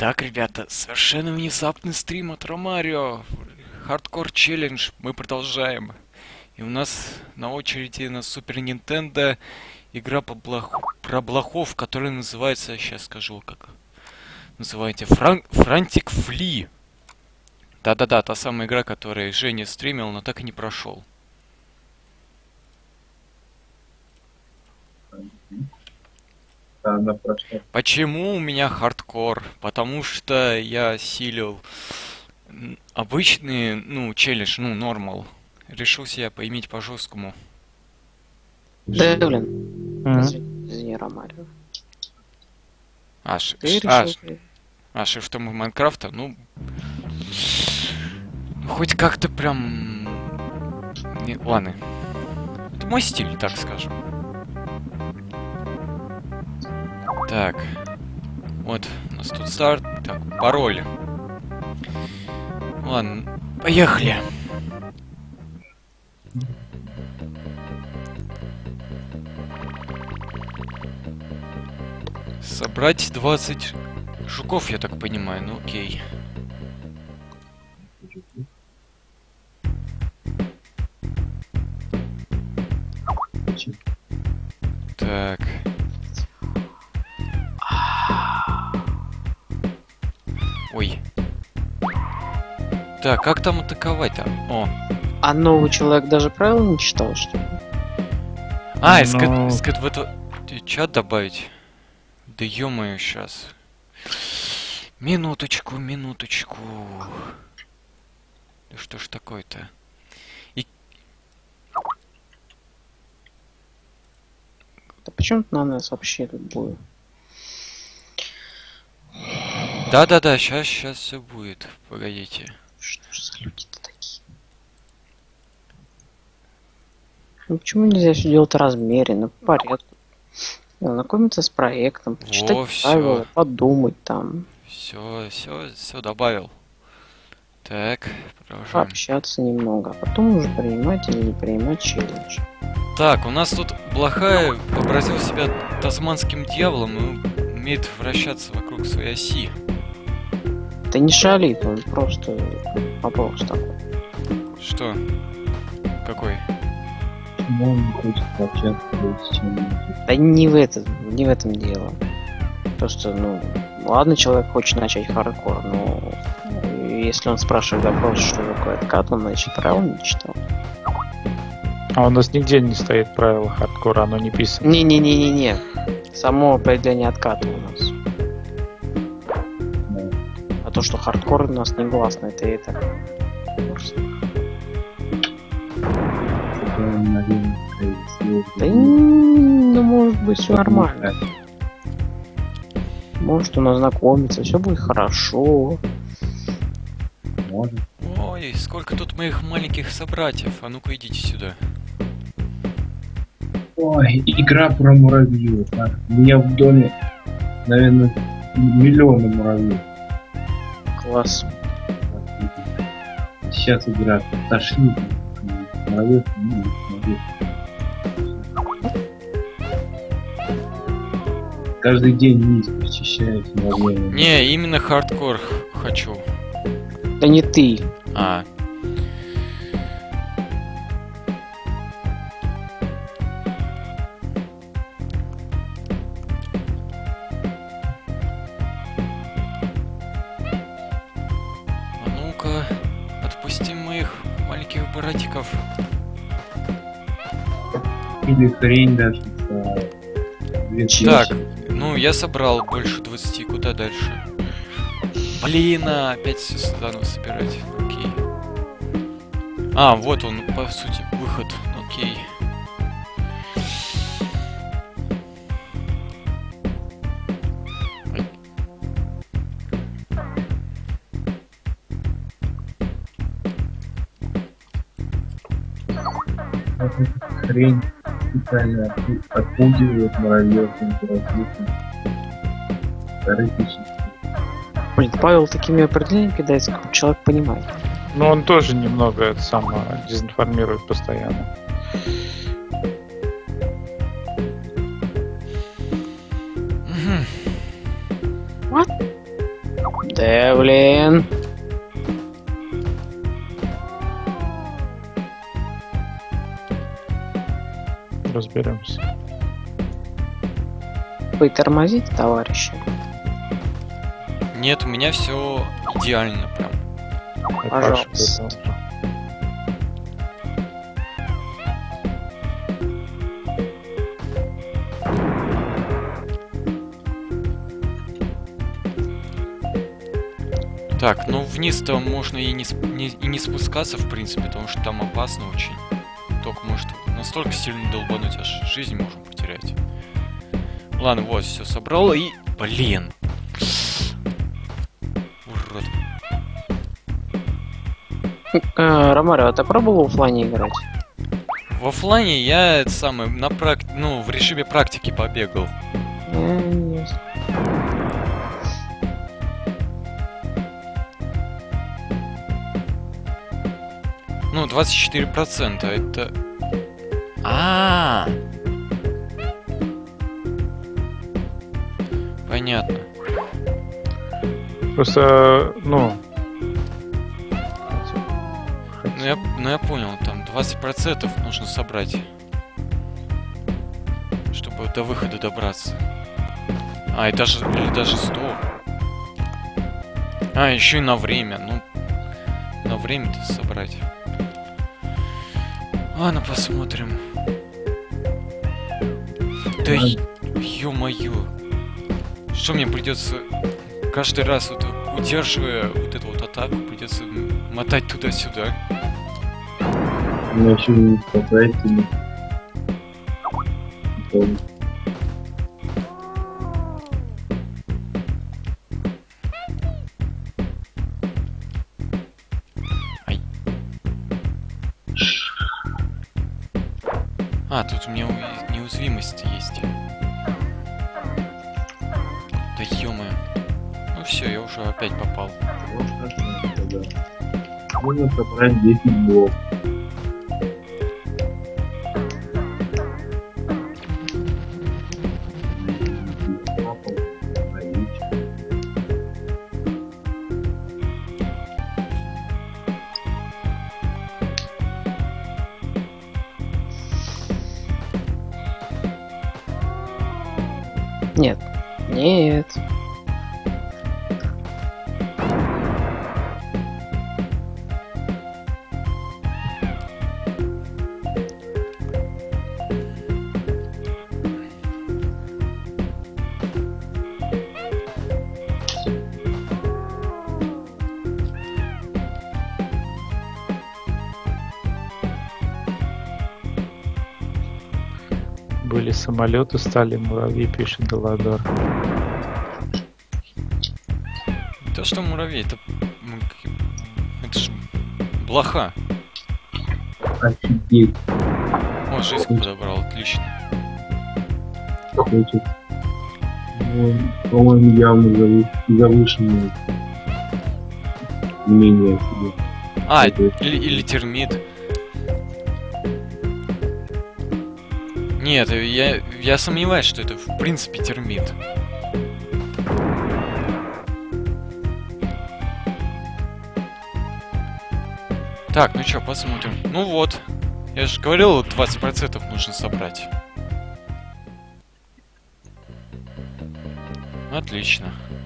Итак, ребята, совершенно внезапный стрим от Ромарио. Хардкор челлендж. Мы продолжаем. И у нас на очереди на Супер Нинтендо игра про блохов, которая называется, сейчас скажу, как называете, Франтик Фли. Да-да-да, та самая игра, которую Женя стримил, но так и не прошел. Почему у меня хардкор? Потому что я силил обычный, челлендж, нормал. Решил себя поиметь по жесткому. Девлин. Извини, Ромарио. Шрифтом Майнкрафта, хоть как-то прям... Ладно. Это мой стиль, так скажем. Так. Вот, у нас тут старт. Так, пароль. Ладно, поехали. Собрать 20 жуков, я так понимаю, ну окей. Так. Ой. Так, как там атаковать-то? О. А новый человек даже правила не читал, что ли? Искать в эту... чат добавить? Да ё-моё, сейчас. Минуточку. Да что ж такое-то? Да почему на нас вообще тут будет? Да-да-да, сейчас все будет. Погодите. Что ж за люди-то такие? Ну почему нельзя все делать размеренно, по порядку? Знакомиться с проектом, почитать правила, подумать там. Все добавил. Так, продолжаем. Пообщаться немного, а потом уже принимать или не принимать челлендж. Так, у нас тут блохай вообразил себя тасманским дьяволом и умеет вращаться вокруг своей оси. Да не шалит, он просто вопрос такой. Что? Какой? Почему он не хочет пообщаться с чем-нибудь? Да не в этом дело. Просто, ладно, человек хочет начать хардкор, но если он спрашивает вопрос, что такое откат, он, значит, правила не читал. А у нас нигде не стоит правило хардкора, оно не писано. Не. Само определение отката у нас. Да. А то, что хардкор у нас негласно, это. Да, может быть, все нормально. Может, он ознакомится, все будет хорошо. Может. Ой, сколько тут моих маленьких собратьев. А ну-ка идите сюда. Ой, игра про муравьев. У меня в доме, наверное, миллионы муравьев. Класс. Сейчас игра тошнит. Муравьев, каждый день низ прочищаюсь муравьями. Не, именно хардкор хочу. Да не ты. А. А ну-ка, отпустим моих маленьких братиков. Или хрень даже. Так, я собрал больше 20, куда дальше? Блин, опять все заново собирать. Окей. Вот он, по сути, выход. Окей. Хрень специально отпугивает муравьев интерактивно. Блин, Павел такими определениями кидается, как человек понимает. Но он тоже немного это самое дезинформирует постоянно. Девлин. Разберемся. Вы тормозите, товарищи? Нет, у меня все идеально прям. Пожалуйста. Так, ну вниз-то можно и не спускаться, в принципе, потому что там опасно очень. Только может настолько сильно долбануть, аж жизнь можем потерять. Ладно, вот, все собрал и... Блин! Урод. Ромарио, а ты пробовал в оффлайне играть? В оффлайне я это самое, в режиме практики побегал. Нет. Ну, 24%, это... Понятно. Просто, ну... Ну я понял, там 20% нужно собрать, чтобы до выхода добраться. И даже 100. Еще и на время, ну... На время-то собрать. Ладно, посмотрим. Да ё-моё. Что мне придется каждый раз, вот, удерживая вот эту вот атаку, придется мотать туда-сюда. Иначе не хватает тебе. Тут у меня неуязвимость есть. Да ё-моё. Ну все, я уже опять попал. Можно собрать 10 блоков. Нет. Нет. Были самолеты, стали муравьи, пишет Деладор. То, что муравей, это же блоха. Офигеть. О, жизнь подобрал, отлично. Хочет. По-моему, явно завышенное мнение о себе. Или термит. Нет, я сомневаюсь, что это в принципе термит. Так, ну чё, посмотрим. Ну вот. Я же говорил, 20% нужно собрать. Отлично.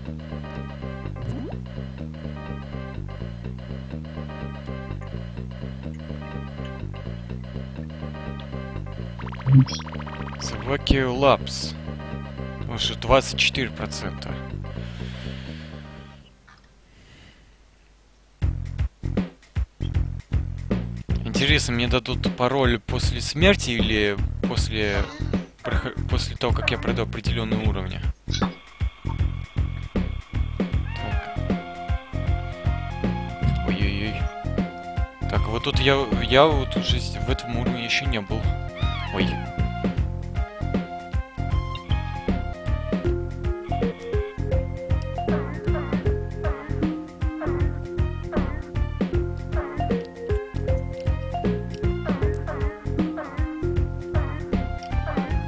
Собаки Лапс. Уже 24%. Интересно, мне дадут пароль после смерти или после того, как я пройду определенные уровни? Ой-ой-ой. Так, вот тут я вот уже в этом уровне еще не был. Ой.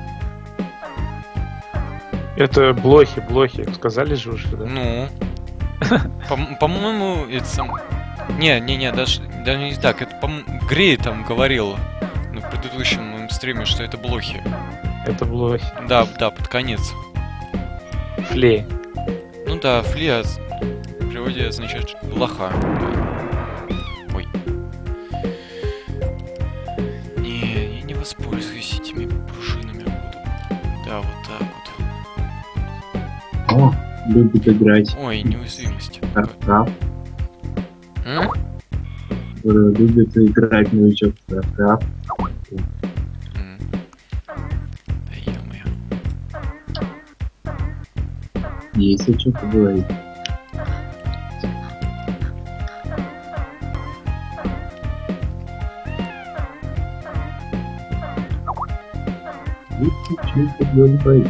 Это блохи, сказали же уже, да? Ну, По-моему, это сам... Не, даже не так. Это, Грей там говорил на предыдущем моем стриме, что это блохи. Это блохи. Да, под конец. Флеи. Ну да, флея в переводе означает блоха. Ой. Не, я не воспользуюсь этими пружинами. Да, вот так вот. О, любит играть. Ой, неуязвимость. StarCraft. М? Любит играть новичок в StarCraft. Да ё-моё. Есть о чем поговорить. Есть о чем поговорить.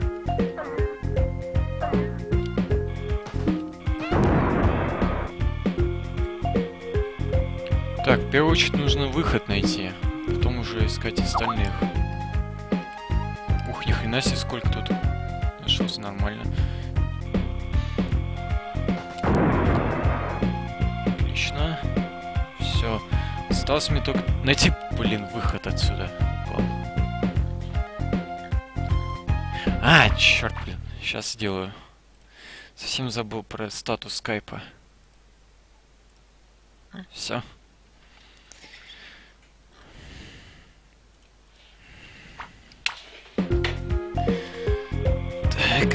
Так, в первую очередь нужно выход найти, потом уже искать остальных. Ух, ни хрена себе, сколько тут нашелся, нормально. Отлично. Все. Осталось мне только найти, блин, выход отсюда. А, черт, блин. Сейчас сделаю. Совсем забыл про статус скайпа. Все. Так.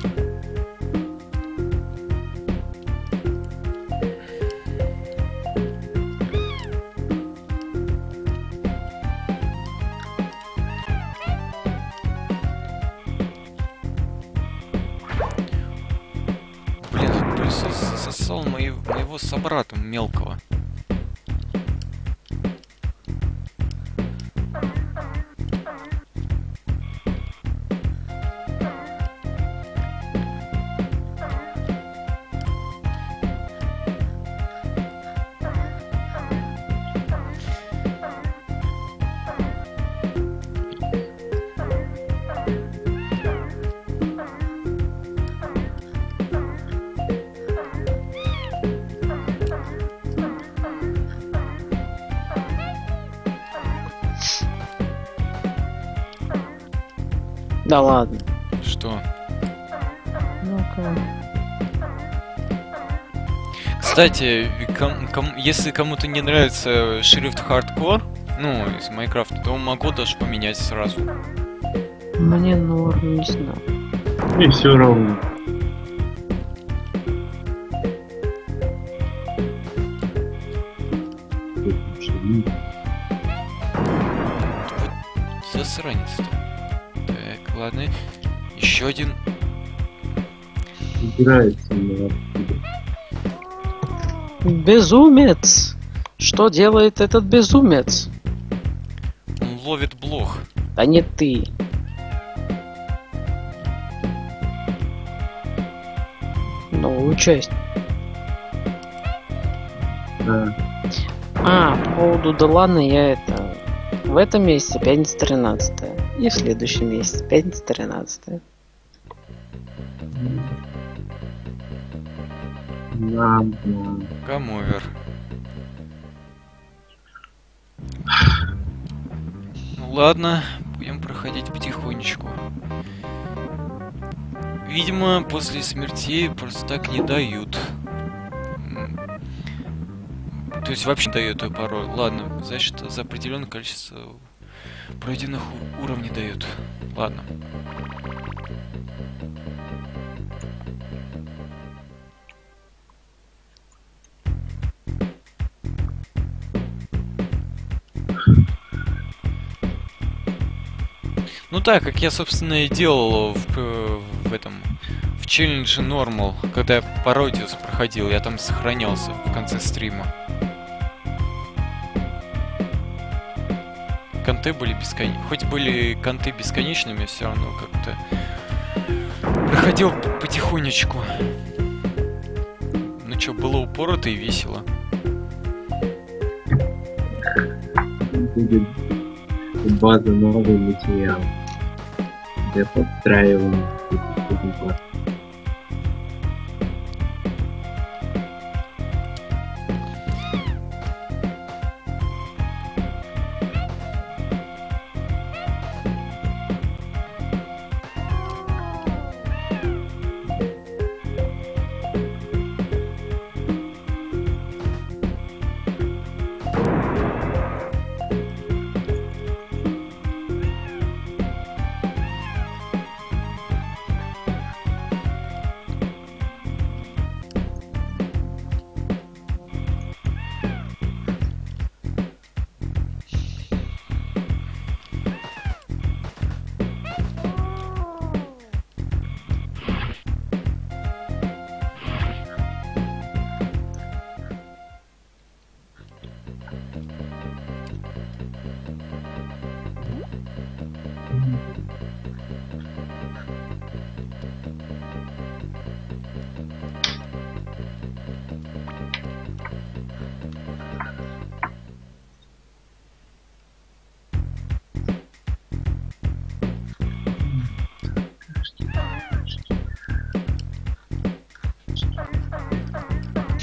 Блин, тут пылесос засосал моего собрата мелкого. Да ладно. Что? Ну-ка. Кстати, если кому-то не нравится шрифт хардкор, ну, из Майнкрафта, то могу даже поменять сразу. Мне норм, не знаю. И все равно. Засранец-то. Так, ладно. Еще один. Убирается меня оттуда. Безумец! Что делает этот безумец? Он ловит блох. Да не ты. Новую часть. Да. А, по поводу да ладно, я это... В этом месяце пятница 13. И в следующем месяце пятница 13. Нам. Камовер. Ну ладно, будем проходить потихонечку. Видимо, после смерти просто так не дают. То есть вообще дают ее пароль. Ладно, значит, за определенное количество пройденных уровней дают. Ладно. Ну так, как я, собственно, и делал в этом... В челлендже Normal, когда я Пародиус проходил, я там сохранялся в конце стрима. Конты были бесконечными. Хоть были конты бесконечными, все равно как-то проходил потихонечку. Ну чё, было упорото и весело. Будет база новый материал. Для подстраивания.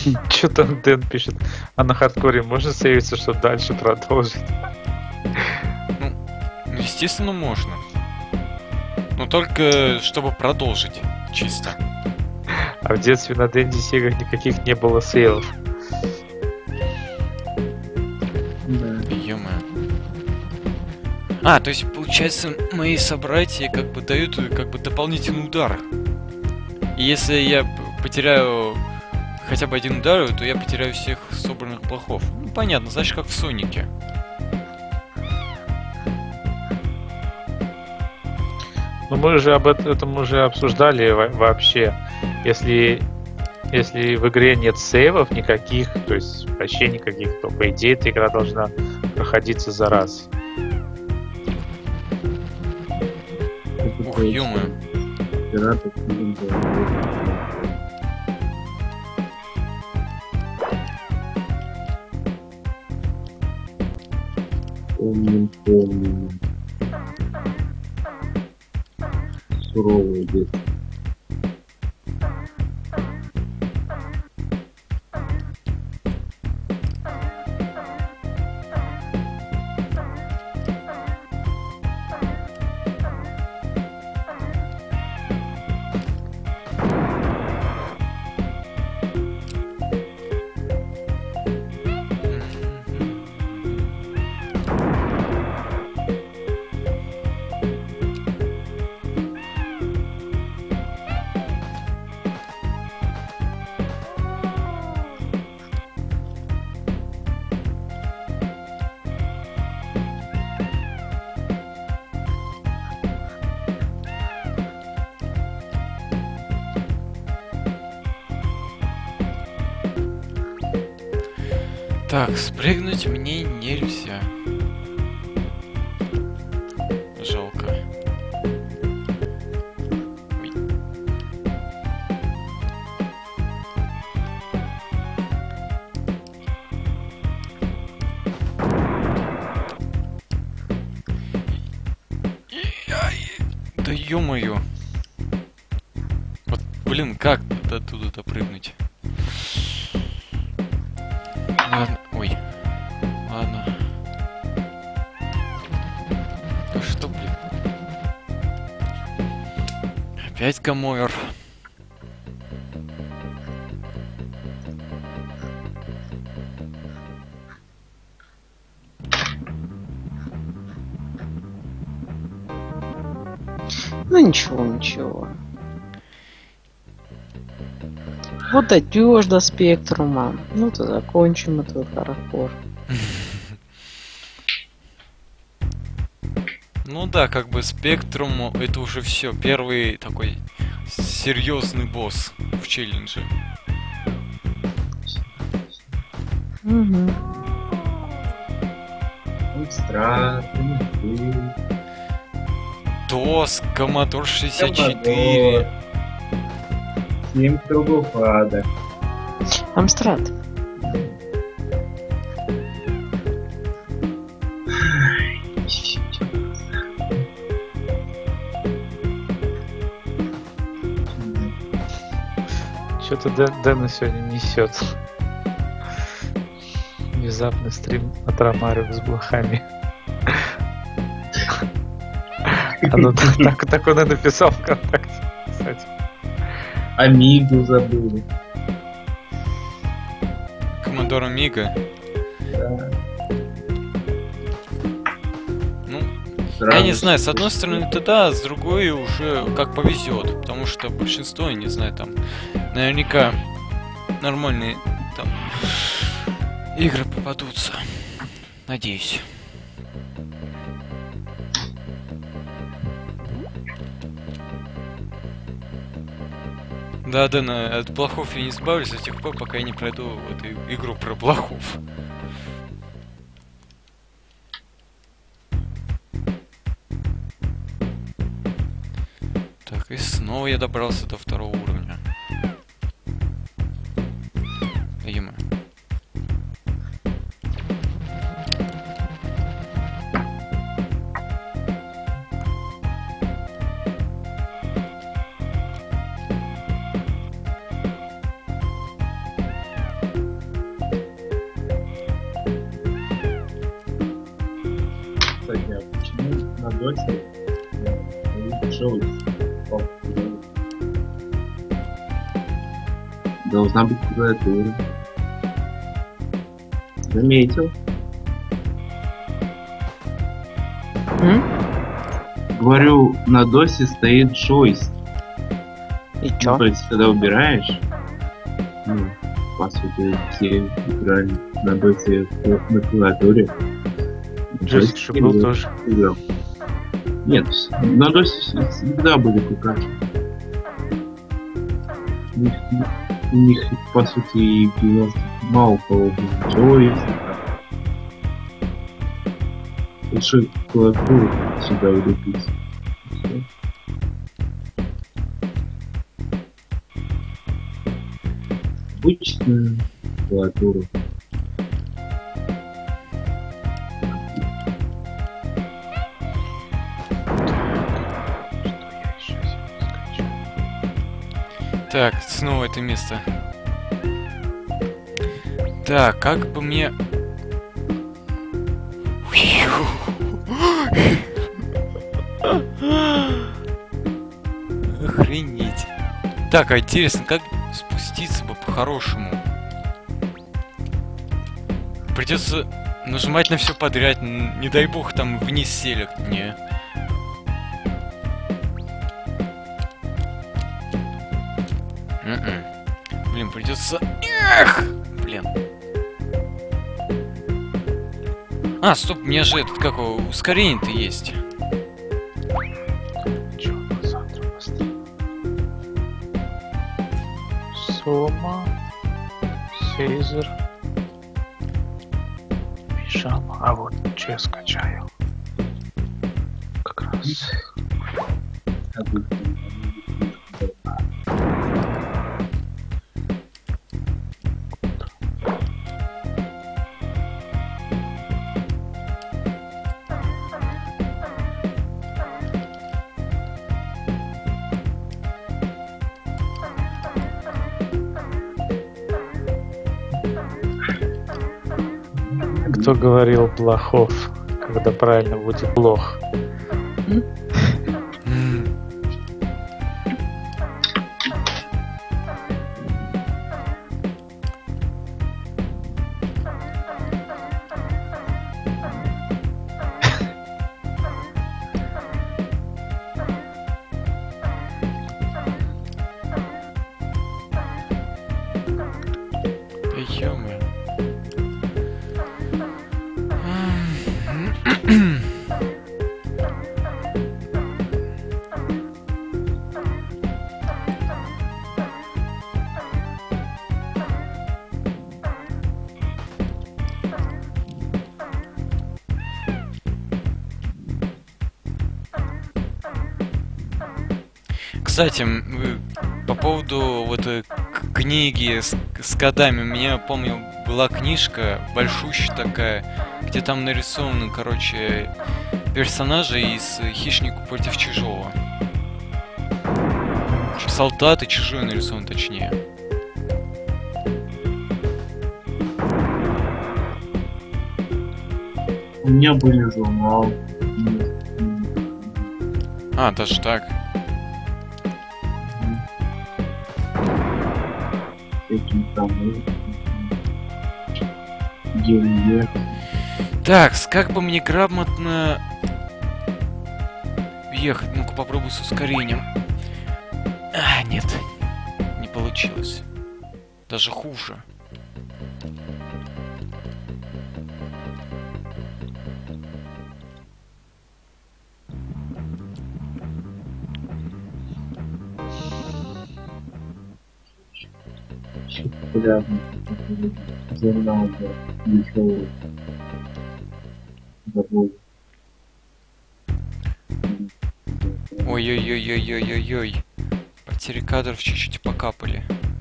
Что там Дэн пишет? А на хардкоре можно сейвиться, чтобы дальше продолжить? Ну, естественно, можно. Но только чтобы продолжить, чисто. А в детстве на Дэнди Сегах никаких не было сейвов. Да. Ё-моё. А, то есть, получается, мои собратья как бы дают как бы дополнительный удар. И если я потеряю хотя бы один удар, то я потеряю всех собранных блохов. Ну, понятно, значит, как в Сонике. Ну мы же об этом уже обсуждали вообще. Если в игре нет сейвов никаких, то есть вообще никаких, то по идее эта игра должна проходиться за раз. Ух, ё-моё. Пиратов не было. Помним. Суровый детство. Так, спрыгнуть мне нельзя. Жалко. Ой. Да ё-моё. Вот, блин, как до оттуда допрыгнуть? Ладно, ой. Ладно. Да что, блин? Опять Гамовер. Ну ничего. Вот дойдешь до спектрума. Ну то закончим этот хардкор. Ну да, как бы Спектрум это уже все. Первый такой серьезный босс в челлендже. Угу. Странный. ТОС, Commodore 64. 7 кругов ада. Амстрад. Что-то Дэна сегодня несет. Внезапный стрим от Ромарио с блохами. Так он и написал ВКонтакте, кстати. Амигу забыли. Commodore Amiga. Да. Ну, Сразу я не знаю, с одной стороны это да, с другой уже как повезет, потому что большинство, я не знаю, там наверняка нормальные там игры попадутся. Надеюсь. Да, от блохов я не избавлюсь до тех пор, пока я не пройду эту игру про блохов. Так, и снова я добрался до второго уровня. Ема. Должна быть клавиатура. Заметил. Говорю, на досе стоит джойстик. И Ну, чё? то есть, когда убираешь, ну, по сути, все играли на досе на клавиатуре. Джойстик же был тоже. Играл. Нет, на досе всегда были кукашки. У них, по сути, и 90 мало у кого был джойстик. Лучше клавиатуру сюда улепить. Всё. Обычную клавиатуру. Что я еще скачу? Так, снова это место. Так, как бы мне... Охренеть. Так, а интересно, как спуститься бы по-хорошему? Придется нажимать на все подряд, не дай бог там вниз селек. Не. Блин, придется... Эх! Блин. А, стоп, у меня же этот, как его, ускорение-то есть. Чё, завтра быстрее. Сома. Сейзер. Пижама. А вот, что я скачаю. Как раз. Кто говорил плохов, когда правильно будет плох? Ё-моё. Кстати, по поводу вот книги с кодами, у меня, помню, была книжка большущая такая, где там нарисованы, короче, персонажи из «Хищника против чужого». Солдаты чужой нарисован, точнее. У меня были журналы. А, даже так. Этим там Георгий. Так, как бы мне грамотно ехать? Ну-ка попробую с ускорением. А, нет, не получилось. Даже хуже. Популярный журнал дешевый. Забыл. Ой-ой-ой-ой-ой-ой-ой. Потери кадров чуть-чуть покапали.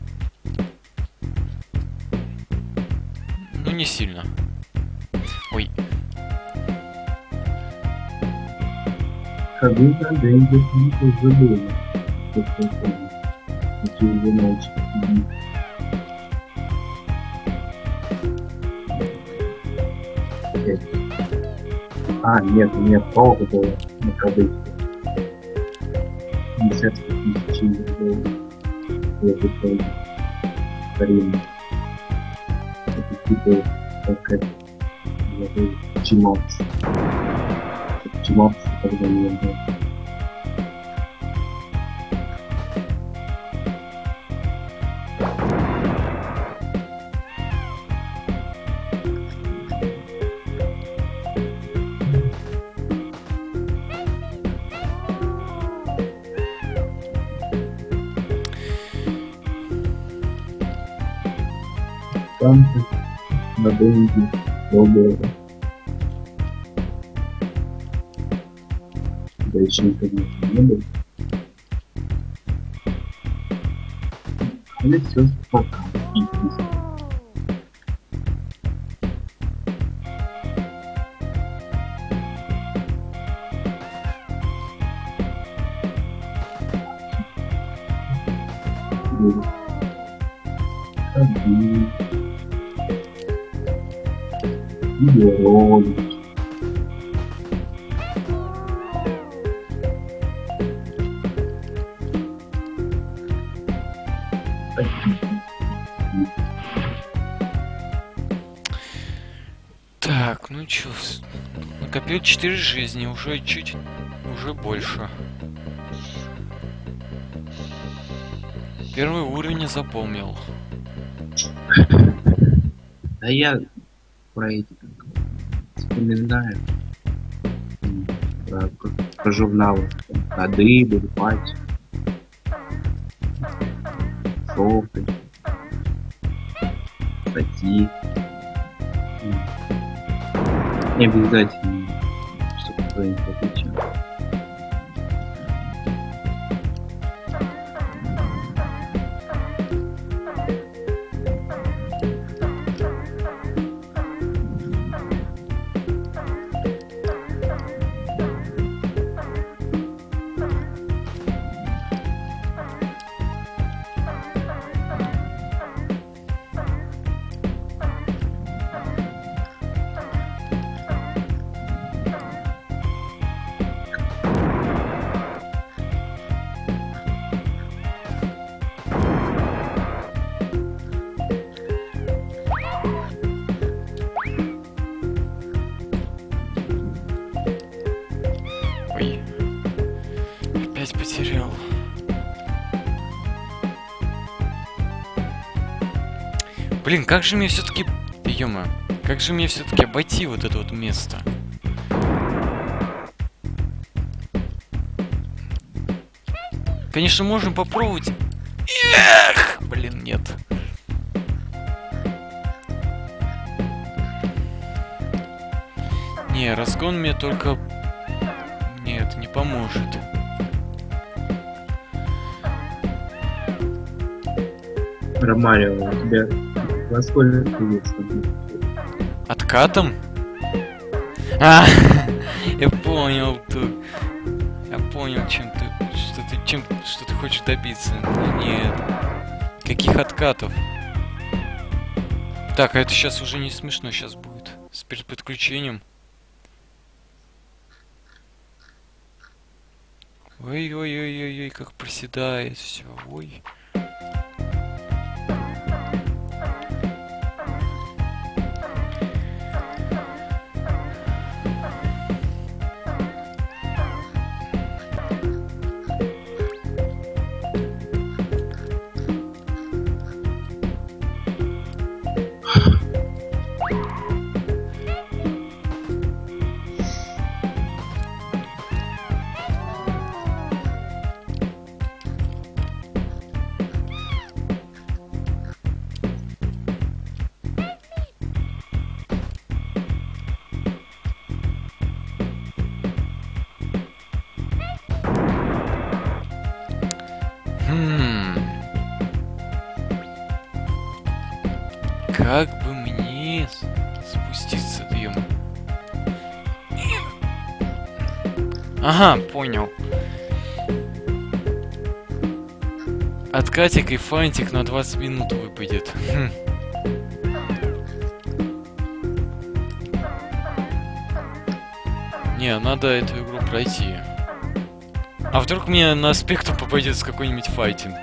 Ну, не сильно. Ой. Ходы на деньги забыли. Какие журнальчики. А, нет, у меня провода было на ходы. десятки тысяч долларов. Это тоже аренда. Это типа как это Чималс. Чималс тогда не было. Там на деньги доллара. Да еще интернета не было. Или все пока. Видеоролики. Так, ну чё, накопил 4 жизни, уже больше. Первый уровень не запомнил. Да я про эти вспоминаю. Про журналы. Ходы, Бурпать. Шофы. Статьи. Не обязательно, чтобы кто-нибудь отвечал. Ой, опять потерял. Блин, как же мне все-таки, ё-моё, как же мне все-таки обойти вот это вот место? Конечно, можем попробовать. Эх, блин, нет. Не, разгон мне только... Нет, не поможет. Ромарио, у тебя во сколько вес? Откатом? А, я понял, я понял, что ты хочешь добиться. Но нет. Каких откатов? Так, а это сейчас уже не смешно сейчас будет. С переподключением. Ой-ой-ой-ой-ой, как проседает все. Ой. Как бы мне спуститься, ё. Ага, понял. Откатик и фантик на 20 минут выпадет. Не, надо эту игру пройти. А вдруг мне на аспекту попадется какой-нибудь файтинг?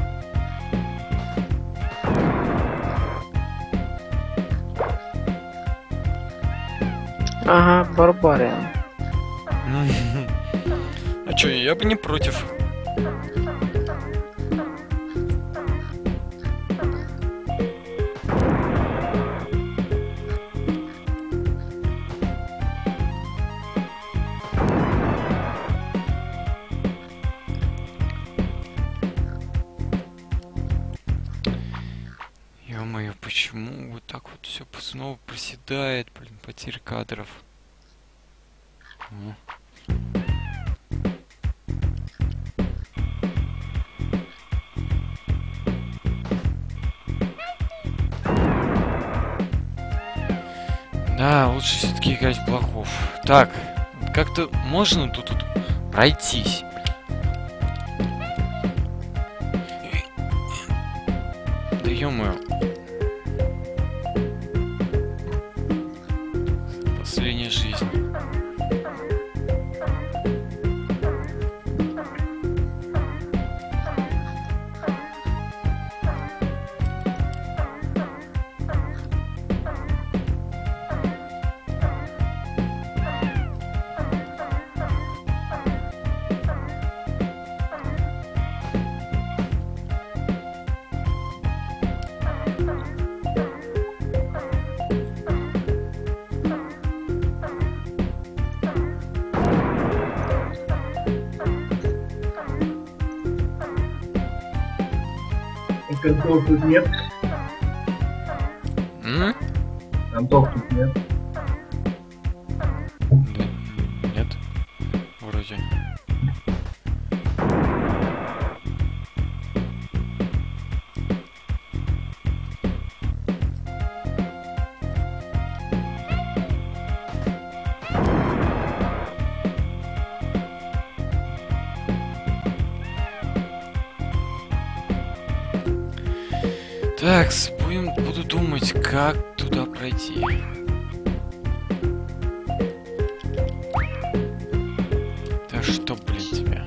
Ага, Барбариан. А чё, я бы не против. Ё-моё, почему вот так вот все снова проседает, блин, потеря кадров. О. Да, лучше все-таки играть в плохов. Так, как-то можно тут пройтись? Да ё-моё. Последняя жизнь. Контов тут нет. М? Контов тут нет. Да, нет. Вроде. Так, буду думать, как туда пройти. Да что, блин, тебя?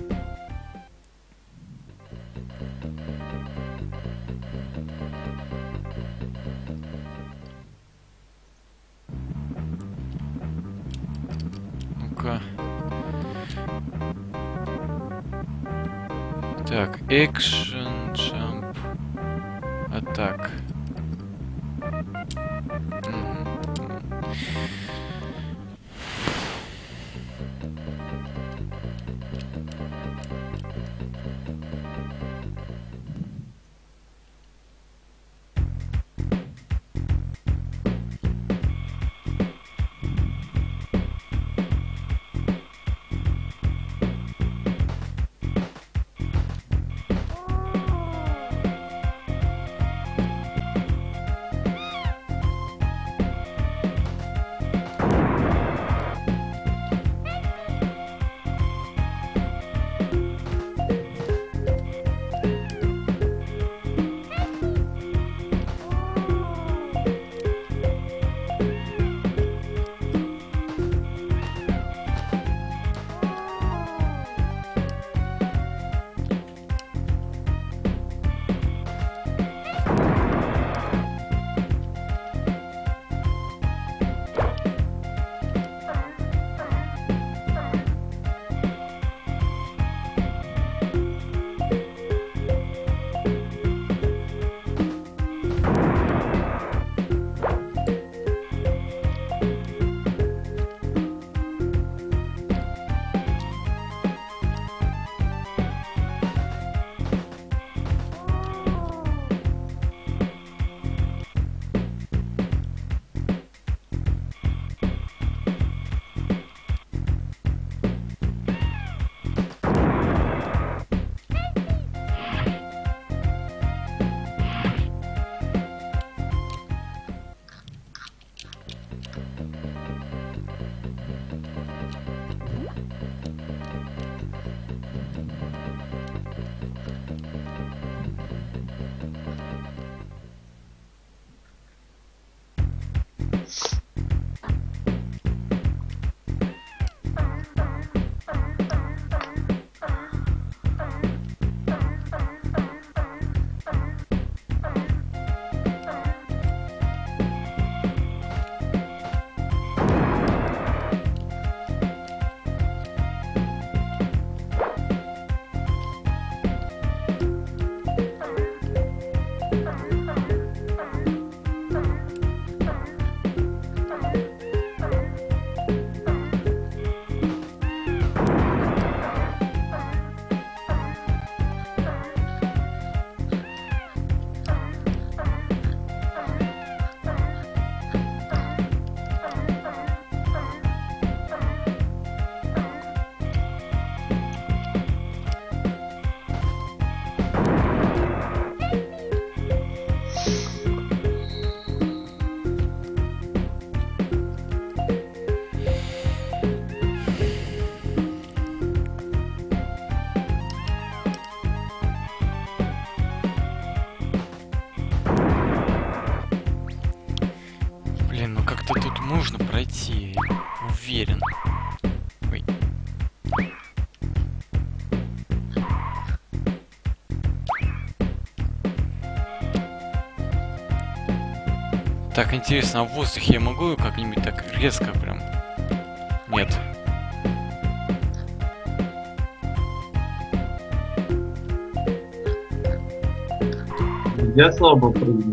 Ну-ка. Так, экшен, джамп, атак. пройти, уверен. Ой. Так, интересно, а в воздухе я могу как-нибудь так резко прям? Нет. Я слабо прыгну.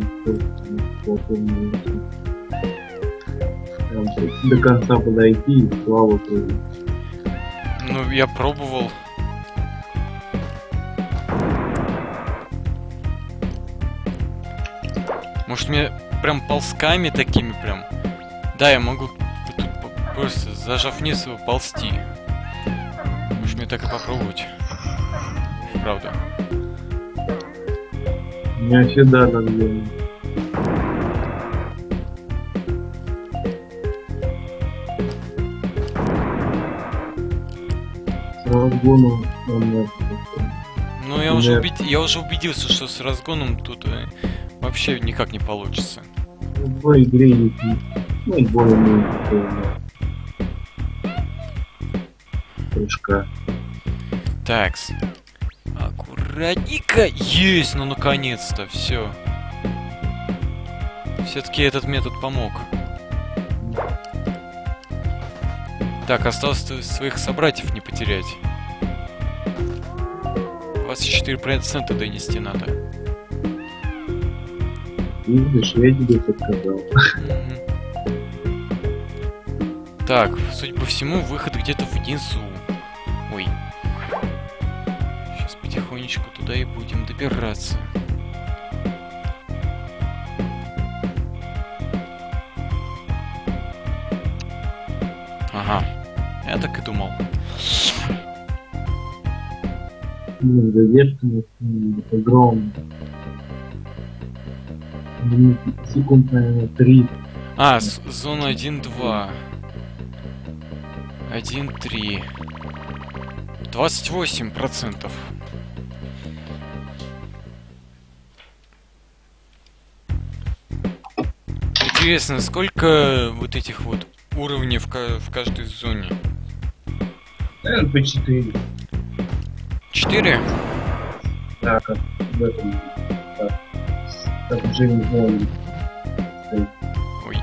До конца подойти и слабо прыгнуть. Ну, я пробовал. Может, мне прям ползками такими прям... Да, я могу тут просто зажав вниз его ползти. Может, мне так и попробовать. Правда. У меня всегда так делают. С разгоном он Ну, я уже убедился, что с разгоном тут вообще никак не получится. в одной игре есть, ну, более-менее такое, прыжка. Такс. Аккуратненько. Есть, ну наконец-то, все. Все-таки этот метод помог. Так, осталось своих собратьев не потерять. 24% донести надо. Видишь, я тебе подсказал. Так, судя по всему, выход где-то внизу. Ой. Сейчас потихонечку туда и будем добираться. Ага. Я так и думал. Задержка огромная. Секунд, наверное, 3. А, зона 1-2. 1-3. 28%. Интересно, сколько вот этих вот уровней в каждой зоне? Наверное, по 4. 4? Да, как в этом. Как в Джеймс Бонде. Ой.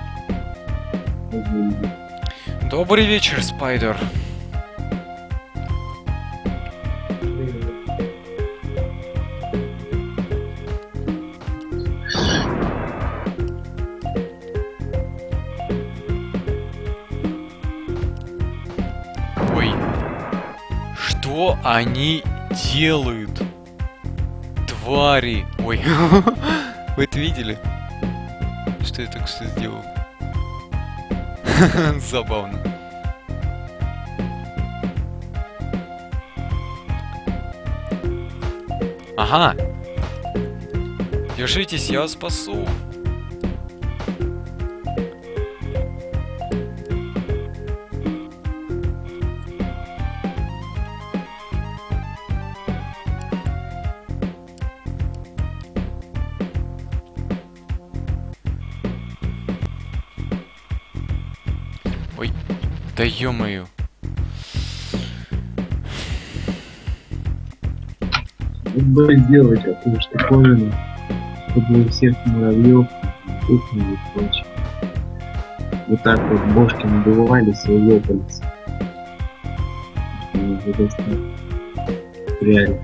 Добрый вечер, Спайдер. Ой. Что они делают? Твари. Ой. Вы это видели? Что я только что сделал? Забавно. Ага. Держитесь, я вас спасу. Ой, да ё-моё. Вот бы сделать такую штуковину, чтобы у всех муравьев кухни и прочее. Вот так вот бошки надувались и лопались. Они уже достаточно реально.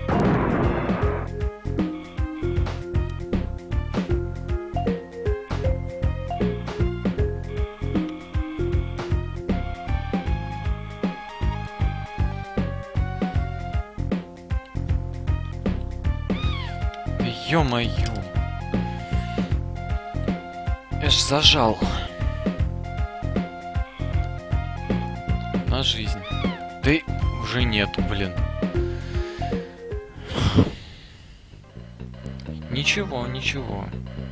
Ё-моё. Я ж зажал. На жизнь. Да и уже нету, блин. Ничего, ничего.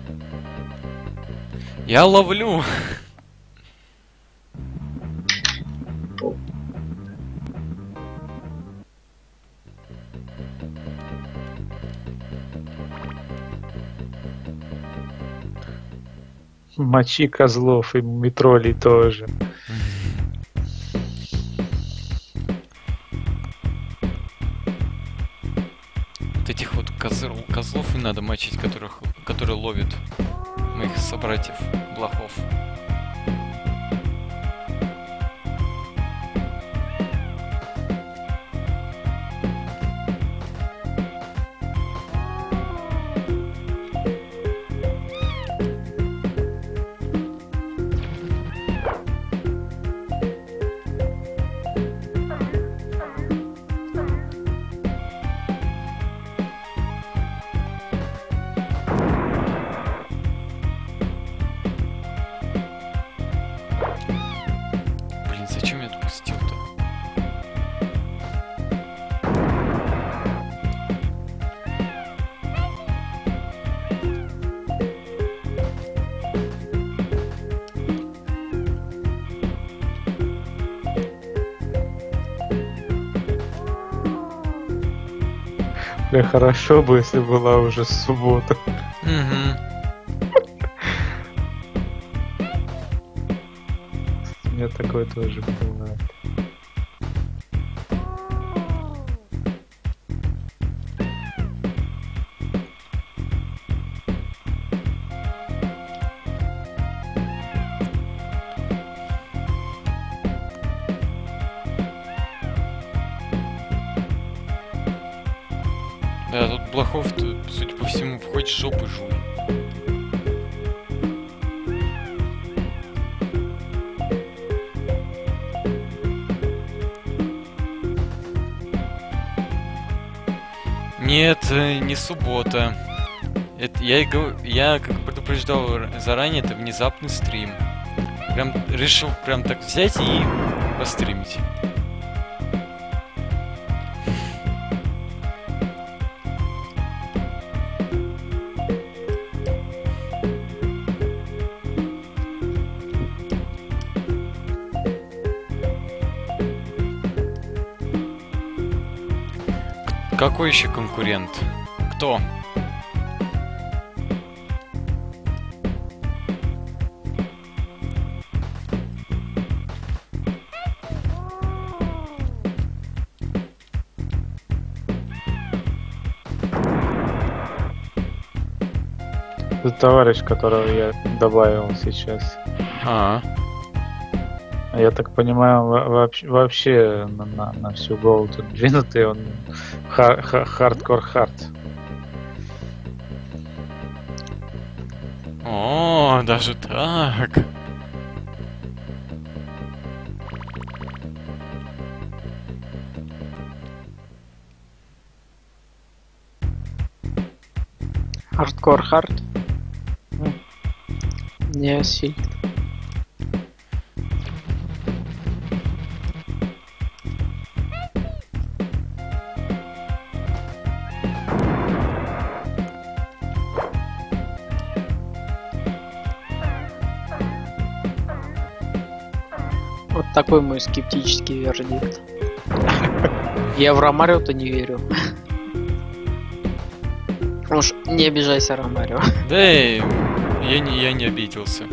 Я ловлю. Мочи козлов и метролей тоже. Вот этих вот козлов и надо мочить, которые ловят моих собратьев, блохов. Блин, зачем я отпустил-то? Бля, хорошо бы, если была уже суббота. Угу. У меня такое тоже бывает. Да, тут блохов, судя по всему, хочешь жопы жуй. Нет, не суббота. Это я как предупреждал заранее, это внезапный стрим. Прям решил прям так взять и постримить. Какой еще конкурент? Кто? Это товарищ, которого я добавил сейчас. Я так понимаю, вообще на всю голову тут двинутый, он хардкор хард. О, даже так. Хардкор хард. Не сильно. Вот такой мой скептический вердикт. Я в Ромарио-то не верю. Уж не обижайся, Ромарио. Да, я не обиделся.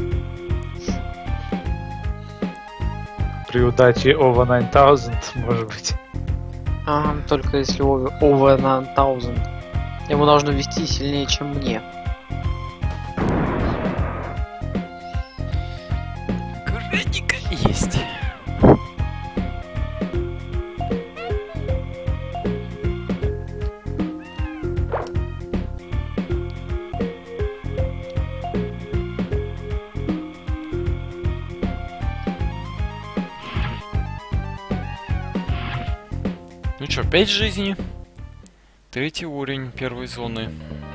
При удаче Ова 9000, может быть. Только если over 1000. Ему должно вести сильнее, чем мне. Аккуратненько есть. Ну чё, 5 жизней. 3-й уровень первой зоны.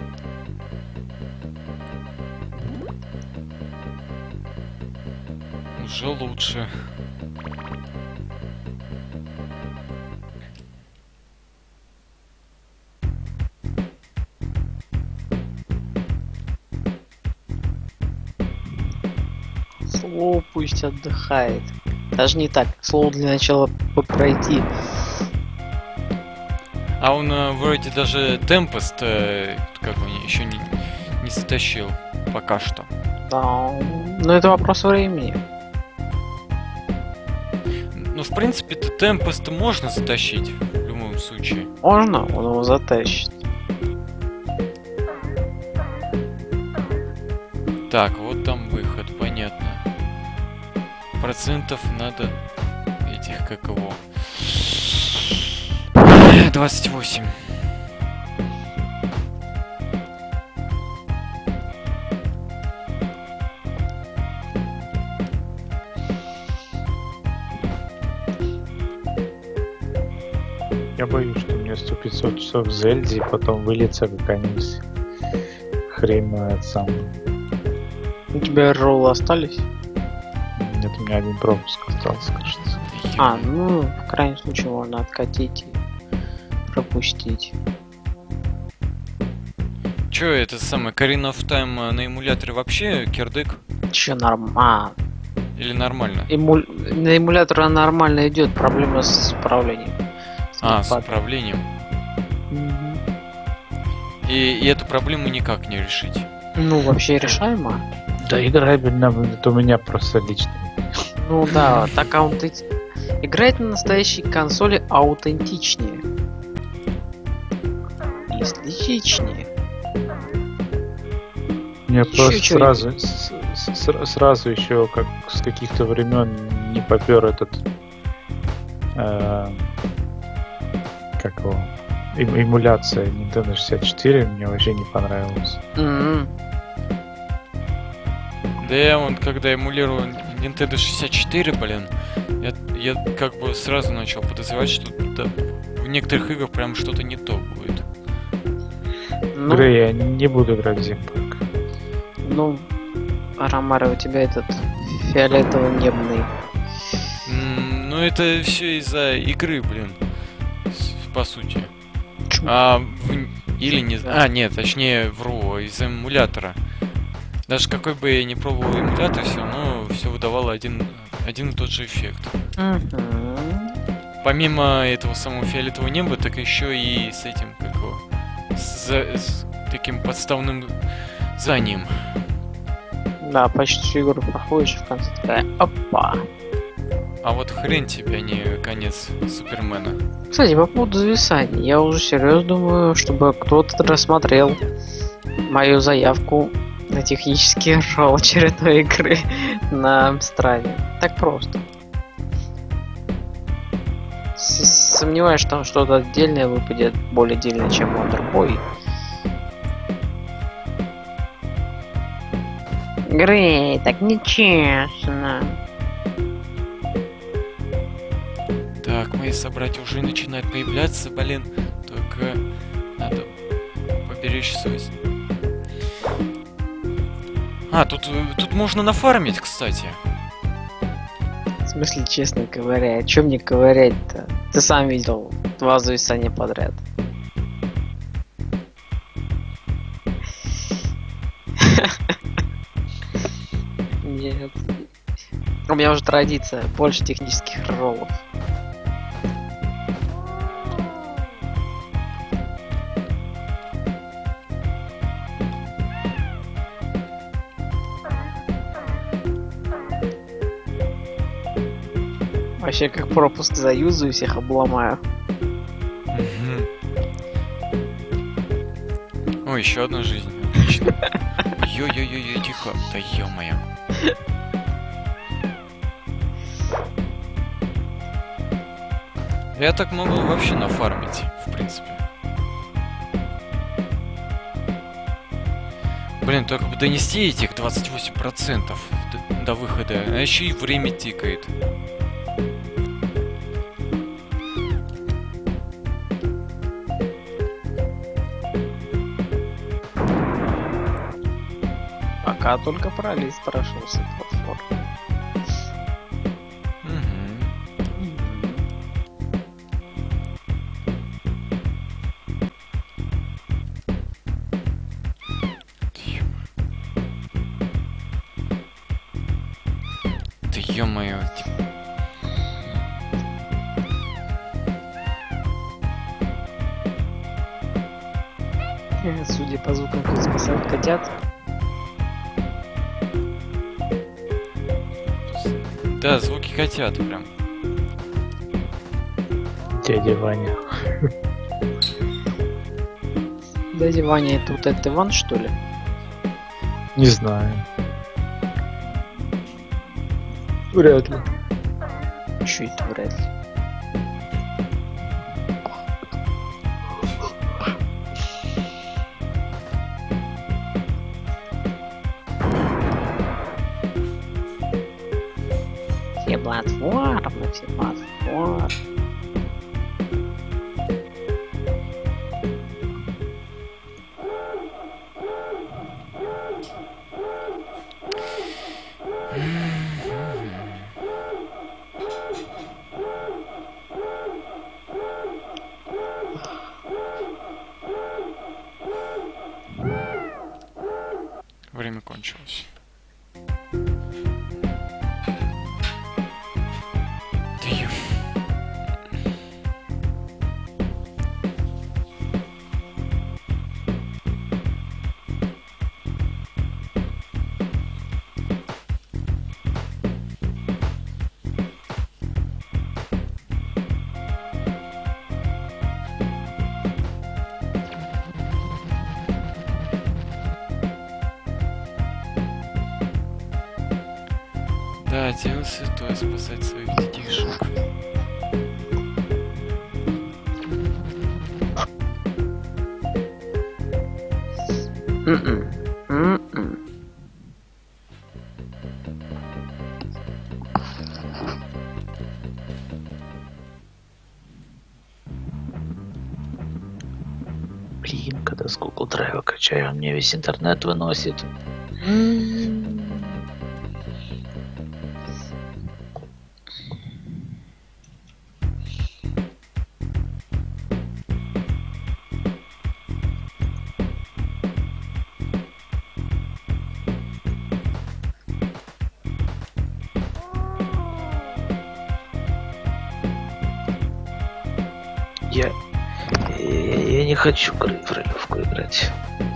Уже лучше. Слово пусть отдыхает. Даже не так. Слово для начала пройти. А он вроде даже Темпест, как он еще не затащил пока что. Да. Но это вопрос времени. Ну, в принципе-то темпост можно затащить в любом случае. Можно, он его затащит. Так, вот там выход, понятно. Процентов надо этих, как его... 28. Я боюсь, что мне 100-500 часов в Зельде, и потом выльется какая-нибудь хрень на это самое. У тебя роллы остались? Нет, у меня один пропуск остался, кажется. А, ну, в крайнем случае можно откатить и пропустить. Чё, это самое, Ocarina of Time на эмуляторе вообще кирдык? Че нормально? Или нормально? На эмуляторе нормально идет, проблема с управлением. С управлением. Мгм. И эту проблему никак не решить. Ну, вообще решаемо. Да, играбельно, это у меня просто лично. Ну да, так играть на настоящей консоли аутентичнее. И эстетичнее. Мне Ещё просто чё сразу еще как с каких-то времен не попер этот как его эмуляция Nintendo 64 мне вообще не понравилась. М-м. Да я вон, когда эмулировал Nintendo 64, блин, я как бы сразу начал подозревать, что да, в некоторых играх прям что-то не то будет. Ну, Грей, я не буду играть в Зимпарк. ну, Ромаро, у тебя этот фиолетово-небный. Ну это все из-за игры, блин, по сути. Чё? Или не... А, нет, точнее, вру, из-за эмулятора. Даже какой бы я ни пробовал эмулятор, все равно все выдавало один и тот же эффект. Мгм. Помимо этого самого фиолетового неба, так еще и с этим, как его, с таким подставным зданием. Да, почти всю игру проходишь, в конце такая, опа. А вот хрен тебе, а не конец Супермена. Кстати, по поводу зависаний, я уже серьезно думаю, чтобы кто-то рассмотрел мою заявку на технический ролл очередной игры на Амстраде. Так просто. Сомневаюсь, что там что-то отдельное выпадет, более отдельное, чем Wonder Boy. Грей, так нечестно. Так, мои собратья уже начинают появляться, блин. Только надо поберечь совесть. Тут можно нафармить, кстати. В смысле, честно говоря, о чем мне ковырять-то? Ты сам видел 2 зависания подряд. Нет. У меня уже традиция, больше технических роллов. Вообще как пропуск заюзаю, всех обломаю. О, еще одна жизнь. Отлично. Ё-ё-ё-ё, тихо. Да ё-моё. Я так могу вообще нафармить, в принципе. Блин, только бы донести этих 28% до выхода, а еще и время тикает. Пока только пролез прошел с платформы. Да ё-моё. Судя по звукам, тут спасают котят. Да, звуки котят прям. Дядя Ваня. Дядя Ваня, это вот этот Иван, что ли? Не знаю. Вряд ли. Чё это вряд ли? Все платформы, все платформы. Время кончилось. Да ё- Да, дело святое спасать своих детишек. М-м. Блин, когда с Google Drive качаю, он мне весь интернет выносит. Я не хочу в ролевку играть.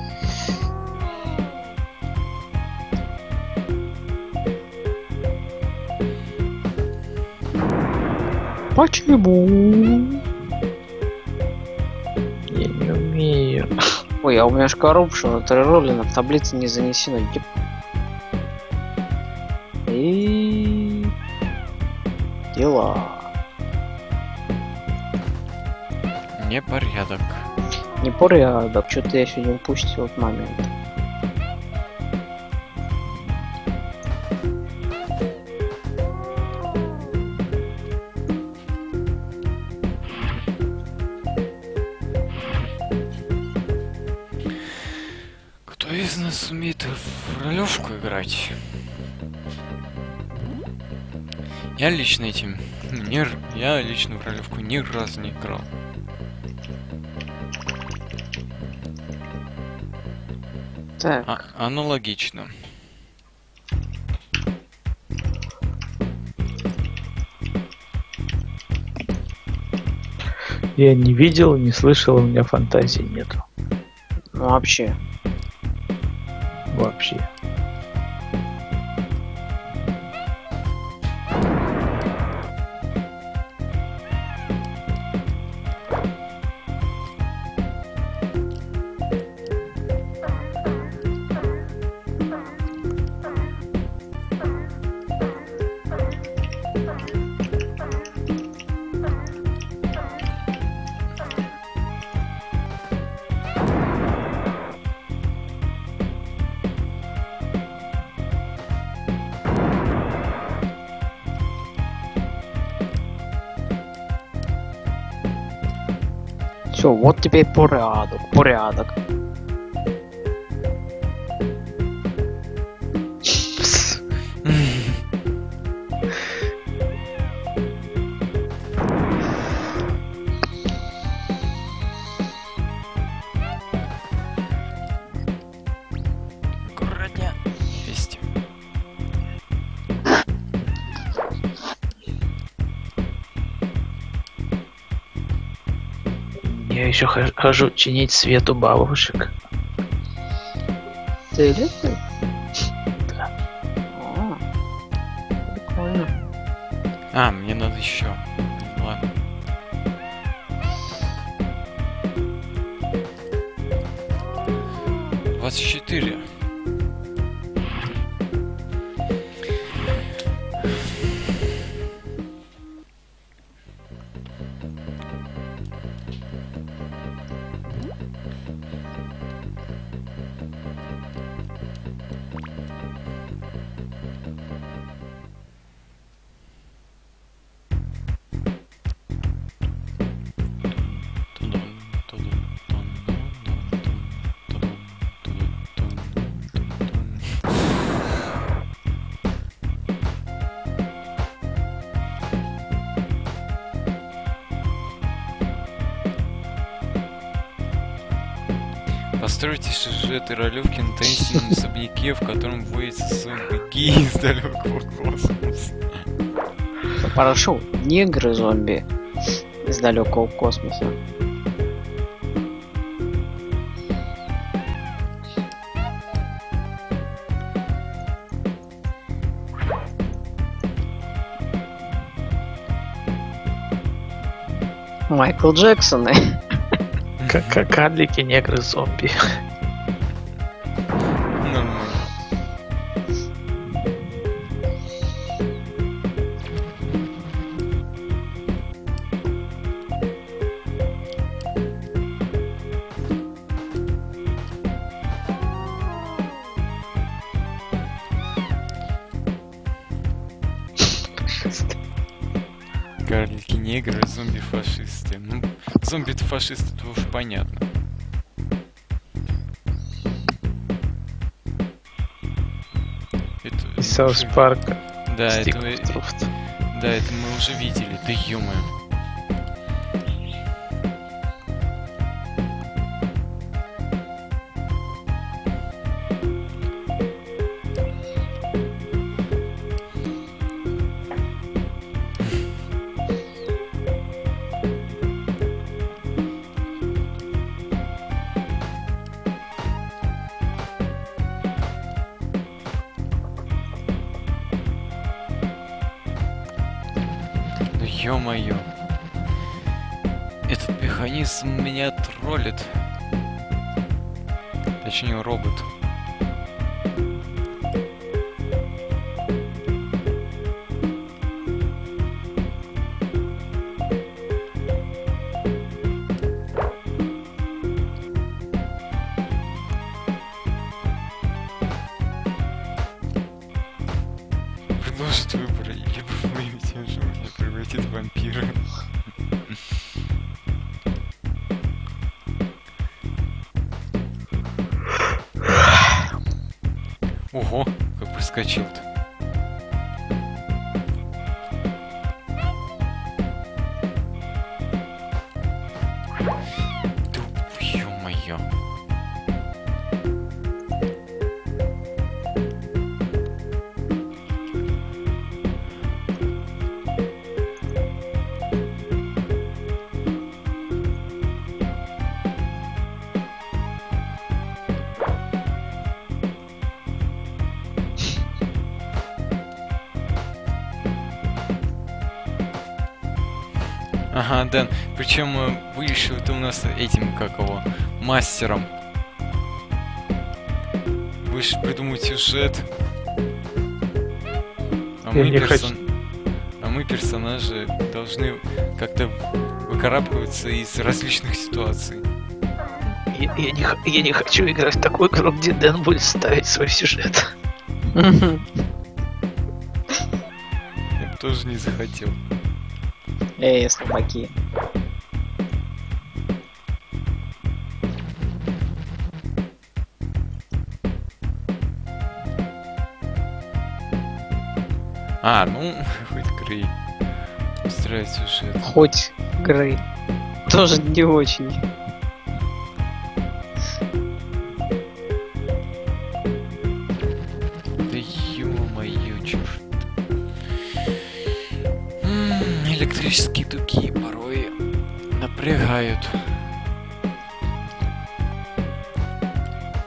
Почему? Я не умею. Ой, а у меня же Corruption, это роллина в таблице не занесено. Еп. И дела. Непорядок. Непорядок, что-то я сегодня упустил этот момент. Кто из нас умеет в ролевку играть? Я лично я лично в ролевку ни разу не играл. Так, Аналогично. Я не видел, не слышал, у меня фантазии нету. ну вообще. Вообще. Все, вот теперь порядок, порядок. Аккуратнее. Есть. Я еще хожу чинить свет у бабушек. Ты электрик? Да. О, прикольно. А, мне надо еще. Ладно. Двадцать 4. Постройте сюжет и ролевки на таинственном особняке, в котором водятся зомби из далекого космоса. Прошу, негры-зомби из далекого космоса. Майкл Джексон. Как карлики, негры, зомби. Нормально. Карлики, негры, зомби-фашисты. Ну, зомби-то фашисты, это уж понятно. Это Из Саус Парка. Да, Стик это, Труфт. да, это мы уже видели. Да ё-моё. Ну ё-моё. Этот механизм меня троллит. Точнее, робот. Предложит выбор, либо выявить животное превратит в вампира. Ого, как проскочил-то. Да ё-моё. Ага, Дэн. Причем вышел это у нас этим, как его, мастером. Вы же придумать сюжет. А Я мы, не хочу. а мы, персонажи, должны как-то выкарабкиваться из различных ситуаций. Я не хочу играть в такую игру, где Дэн будет ставить свой сюжет. Я бы тоже не захотел. Эй, слабаки. А, ну, хоть Грей устраивает сюжет. Хоть Грей. Тоже не очень. Да ё-моё, чё ж. Электрические туки порой напрягают.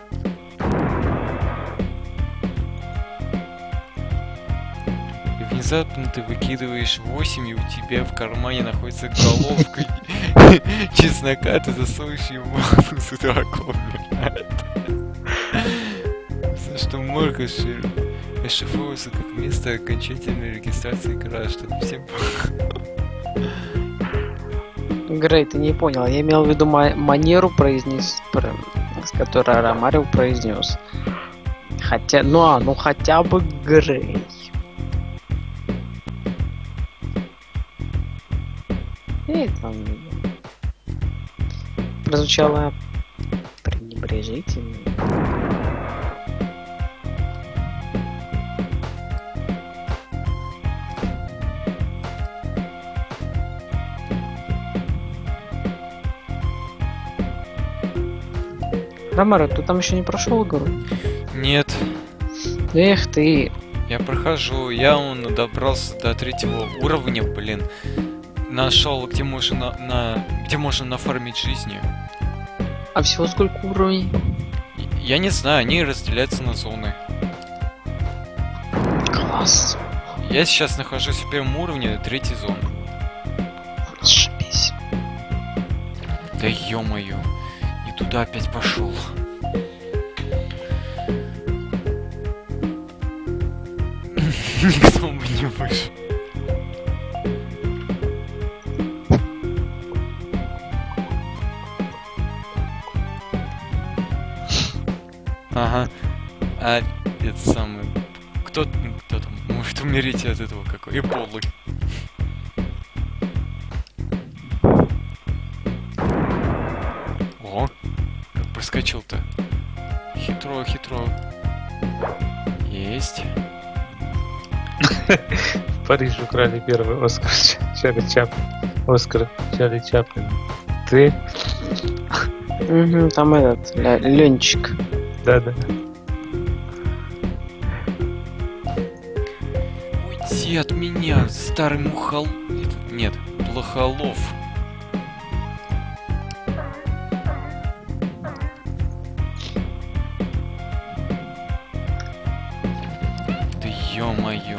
И внезапно ты выкидываешь 8, и у тебя в кармане находится головка чеснока, ты засовываешь его в нос, и дракон умирает. За что морг расшифровывается как место окончательной регистрации граждан. Всем Грей, ты не понял. Я имел в виду манеру с которой Ромарио произнес. Хотя, ну хотя бы Грей. Это прозвучало пренебрежительно. Ромарио, ты там еще не прошел игру? Нет, Эх ты. я прохожу, я добрался до 3-го уровня, блин. Нашел, где можно где можно нафармить жизни. А всего сколько уровней? Я не знаю, они разделяются на зоны. Класс. Я сейчас нахожусь в 1-м уровне 3-й зоны. Зашибись. Да ё-моё, и туда опять пошел. Никто бы не вышел. Ага. А это самое. Кто там может умереть от этого какой? Эболы. О, как проскочил-то. Хитро, хитро. Есть. В Париже украли первый Оскар Чарли Чаплин. Оскар Чарли Чаплин. Ты? Угу, там этот, Ленчик. Да-да. Уйди от меня, старый мухол... Нет, плохолов. Да ё-моё.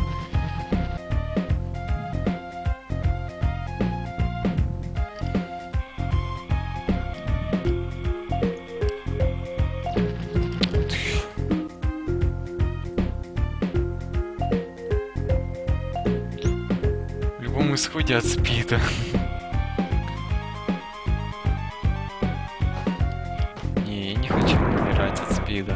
В любом исходе от спида. Не, я не хочу умирать от спида.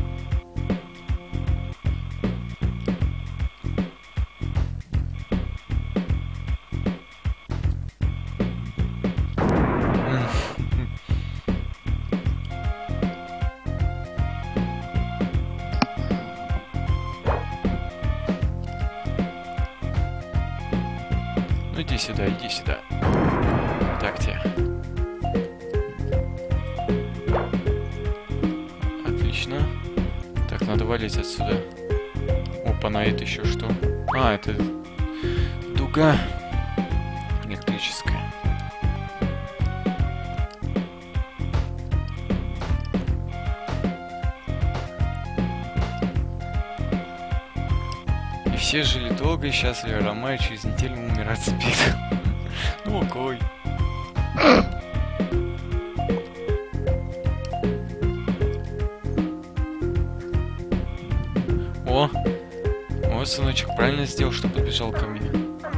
Ну иди сюда, иди сюда. Так тебе. Отлично. Так, надо валить отсюда. Опа, на это еще что? А, это дуга электрическая. И все жили долго и счастливо, Ромарио через неделю умирать спит. Ну окей. О, сыночек правильно сделал, что подбежал ко мне.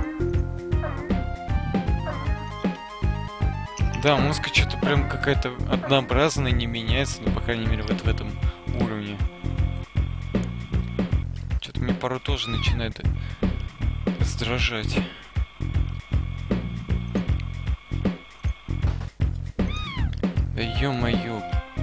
Да, музыка что-то прям какая-то однообразная, не меняется, ну, по крайней мере, вот в этом уровне. Что-то мне порой тоже начинает раздражать. Да ё-моё.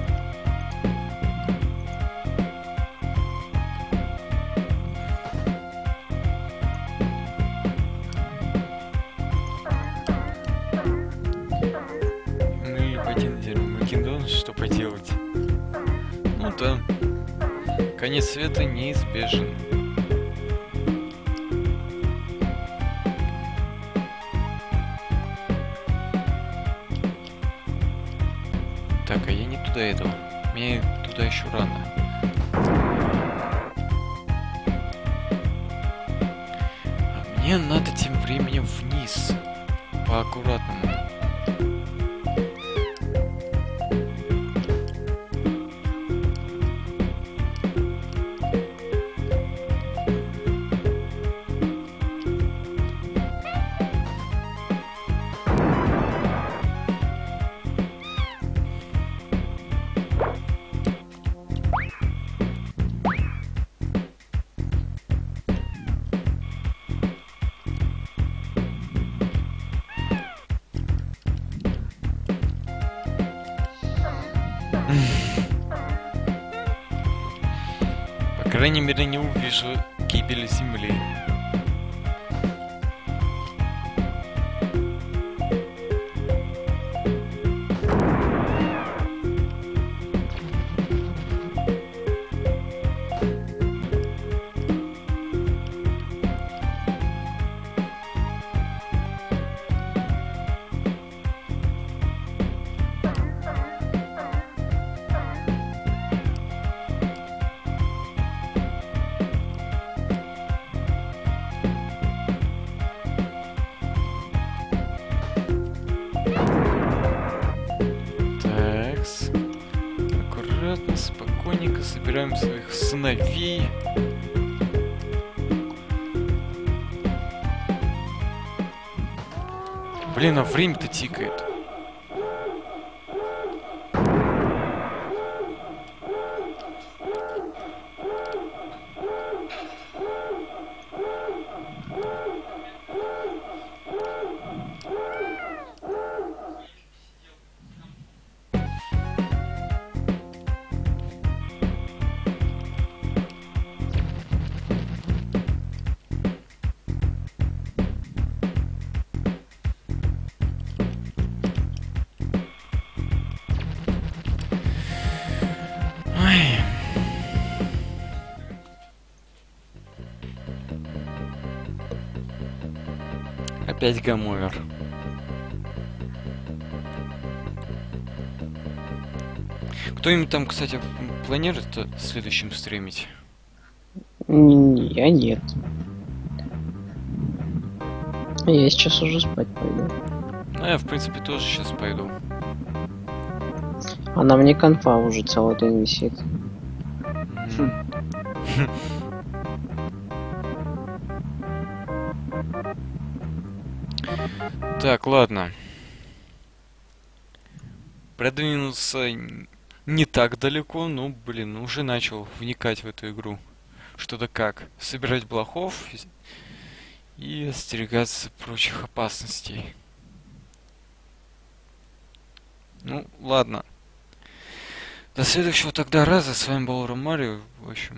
Ну или пойти на дерево Макиндон, что поделать. Ну да. Конец света неизбежен. Так, а я не туда этого. Мне туда еще рано. Мне надо тем временем вниз. Поаккуратному. По крайней мере, не увижу гибели Земли. Такс. Аккуратно, спокойненько собираем своих сыновей. Блин, а время-то тикает. Ой. Опять гамовер. Кто-нибудь там, кстати, планирует следующим стримить? Я нет. Я сейчас уже спать пойду. Ну, я, в принципе, тоже сейчас пойду. А на мне конфа уже целый день висит. Так, ладно. Продвинулся не так далеко, но, блин, уже начал вникать в эту игру. Что-то как. Собирать блохов и остерегаться прочих опасностей. Ну, ладно. До следующего тогда раза. С вами был Ромарио. В общем,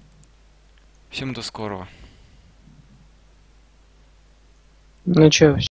всем до скорого. Ну чё,